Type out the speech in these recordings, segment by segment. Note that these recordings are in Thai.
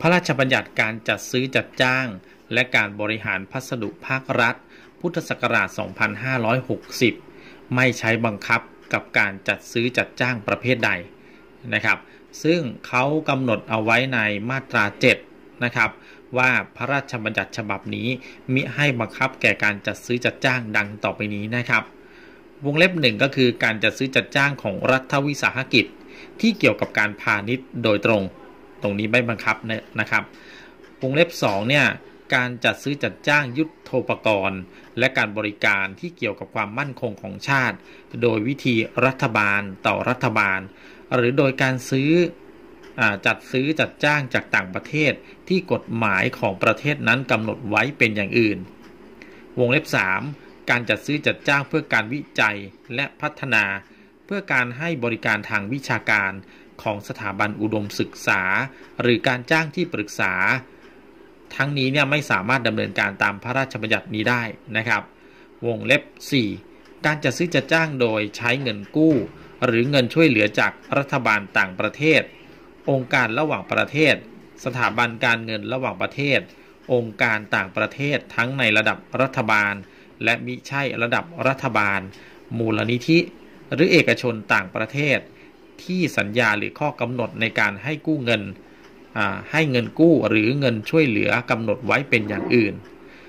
พระราชบัญญัติการจัดซื้อจัดจ้างและการบริหารพัสดุภาครัฐพุทธศักราช 2560 ไม่ใช้บังคับกับการจัดซื้อจัดจ้างประเภทใดนะครับซึ่งเขากำหนดเอาไว้ในมาตรา 7 นะครับว่าพระราชบัญญัติฉบับนี้มิให้บังคับแก่การจัดซื้อจัดจ้างดังต่อไปนี้นะครับวงเล็บ 1 ก็คือการจัดซื้อจัดจ้างของรัฐวิสาหกิจที่เกี่ยวกับการพาณิชย์โดยตรงนี้ไม่บังคับนะครับวงเล็บ 2 เนี่ยการจัดซื้อจัดจ้างยุทโธปกรณ์และการบริการที่เกี่ยวกับความมั่นคงของชาติโดยวิธีรัฐบาลต่อรัฐบาลหรือโดยการจัดซื้อจัดจ้างจากต่างประเทศที่กฎหมายของประเทศนั้นกำหนดไว้เป็นอย่างอื่นวงเล็บ 3 การจัดซื้อจัดจ้างเพื่อการวิจัยและพัฒนาเพื่อการให้บริการทางวิชาการของสถาบันอุดมศึกษาหรือการจ้างที่ปรึกษาทั้งนี้เนี่ยไม่สามารถดำเนินการตามพระราชบัญญัตินี้ได้นะครับวงเล็บ 4 การจัดซื้อจัดจ้างโดยใช้เงินกู้หรือเงินช่วยเหลือจากรัฐบาลต่างประเทศองค์การระหว่างประเทศสถาบันการเงินระหว่างประเทศองค์การต่างประเทศทั้งในระดับรัฐบาลและมิใช่ระดับรัฐบาลมูลนิธิหรือเอกชนต่างประเทศที่สัญญาหรือข้อกำหนดในการให้กู้เงินให้เงินกู้หรือเงินช่วยเหลือกำหนดไว้เป็นอย่างอื่น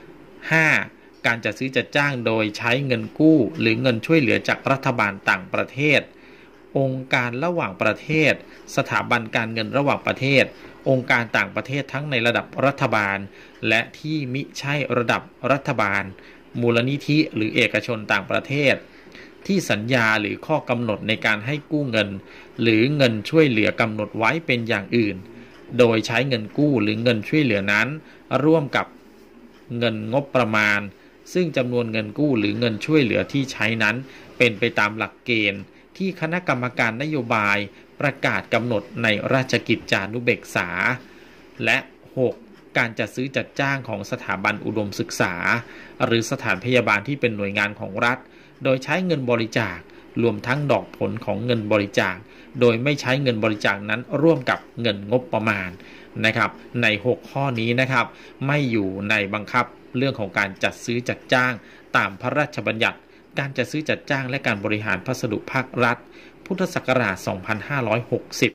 5. การจัดซื้อจัดจ้างโดยใช้เงินกู้หรือเงินช่วยเหลือจากรัฐบาลต่างประเทศองค์การระหว่างประเทศสถาบันการเงินระหว่างประเทศองค์การต่างประเทศทั้งในระดับรัฐบาลและที่มิใช่ระดับรัฐบาลมูลนิธิหรือเอกชนต่างประเทศที่สัญญาหรือข้อกำหนดในการให้กู้เงินหรือเงินช่วยเหลือกำหนดไว้เป็นอย่างอื่นโดยใช้เงินกู้หรือเงินช่วยเหลือนั้นร่วมกับเงินงบประมาณซึ่งจำนวนเงินกู้หรือเงินช่วยเหลือที่ใช้นั้นเป็นไปตามหลักเกณฑ์ที่คณะกรรมการนโยบายประกาศกำหนดในราชกิจจานุเบกษาและ 6. การจัดซื้อจัดจ้างของสถาบันอุดมศึกษาหรือสถานพยาบาลที่เป็นหน่วยงานของรัฐโดยใช้เงินบริจาครวมทั้งดอกผลของเงินบริจาคโดยไม่ใช้เงินบริจาคนั้นร่วมกับเงินงบประมาณนะครับใน6ข้อนี้นะครับไม่อยู่ในบังคับเรื่องของการจัดซื้อจัดจ้างตามพระราชบัญญัติการจัดซื้อจัดจ้างและการบริหารพัสดุภาครัฐพุทธศักราช 2560